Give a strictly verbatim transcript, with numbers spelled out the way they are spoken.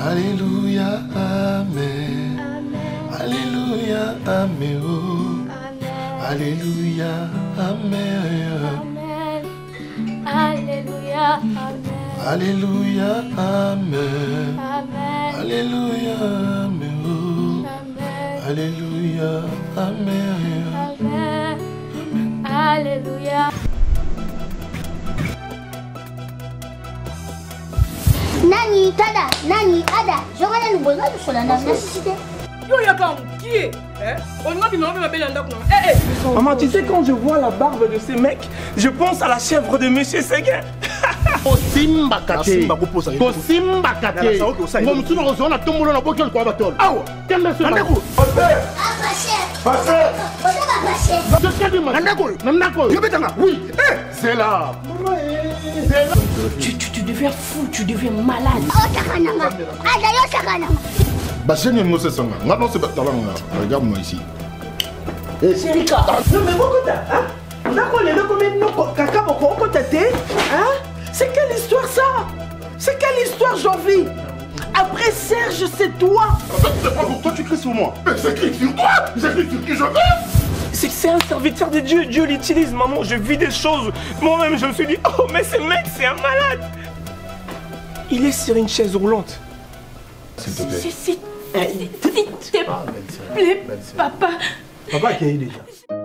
Alléluia, Amen. Alléluia, Amen. Alléluia, Amen. Alléluia, Amen. Alléluia, Amen. Alléluia, Amen. Alléluia, Amen. Alléluia. Nani, tada, nani, ada, j'aurais le besoin de cela, la nécessité. Yo, y'a quand qui est? On m'a dit, ma belle Eh, eh. Maman, tu sais, quand je vois la barbe de ces mecs, je pense à la chèvre de Monsieur Seguin. Kosimba kate. Kosimba kate. Comme tu nous reçois, on a tout le monde dans le quoi battle. Ah ouais. Quel est ce Nandako? Ah, chef. Passez. Passez. Je sais pas. Nandako. Nandako. Oui. C'est là. Tu, tu, tu deviens fou, tu deviens malade. Oh, Takanama. Ah, d'ailleurs, Takanama. Bah, c'est une mousse sanga. Maintenant, c'est pas talent là. Regarde-moi ici. Sérika. Non, mais pourquoi t'as, hein? D'accord, les deux communes, non, caca, pourquoi t'as été? Hein? C'est quelle histoire ça? C'est quelle histoire, Janvier? Après Serge, c'est toi. C'est pas pour toi, tu cries sur moi. Mais c'est écrit sur toi. J'écris sur qui je veux. C'est que c'est un serviteur de Dieu, Dieu l'utilise, maman, je vis des choses. Moi-même, je me suis dit, oh, mais ce mec, c'est un malade. Il est sur une chaise roulante. S'il te plaît. S'il te plaît, papa. Papa qui est déjà.